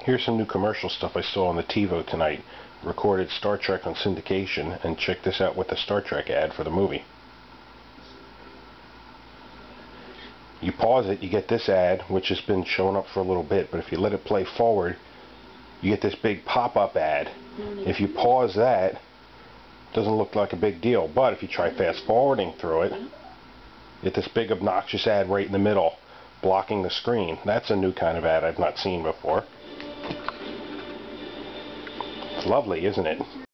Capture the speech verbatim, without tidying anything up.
Here's some new commercial stuff I saw on the TiVo tonight. Recorded Star Trek on syndication, and check this out with the Star Trek ad for the movie. You pause it, you get this ad, which has been showing up for a little bit, but if you let it play forward, you get this big pop-up ad. If you pause that, it doesn't look like a big deal, but if you try fast-forwarding through it, you get this big obnoxious ad right in the middle, blocking the screen. That's a new kind of ad I've not seen before. It's lovely, isn't it?